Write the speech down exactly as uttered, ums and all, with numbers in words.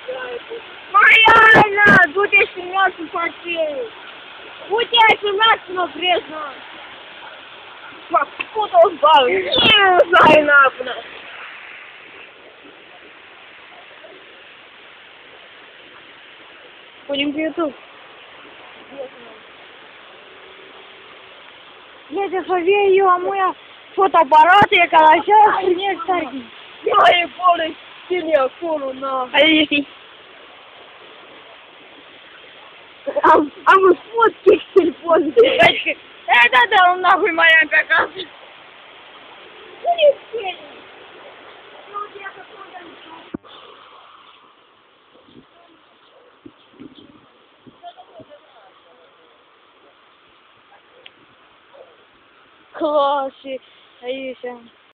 Mariana, du-te și lasă face! Du-te și lasă-mă brezna! Fac puto bal! Nu stai în apă! Punem pe YouTube. Если бы ее, а моя фотоаппарат, я когда сейчас принес старый. Я и полный телефон на. Подожди. А, а мы фотки с телефона. Это да, он нахуй моя какая. Ну не все. Класс, и, а еще.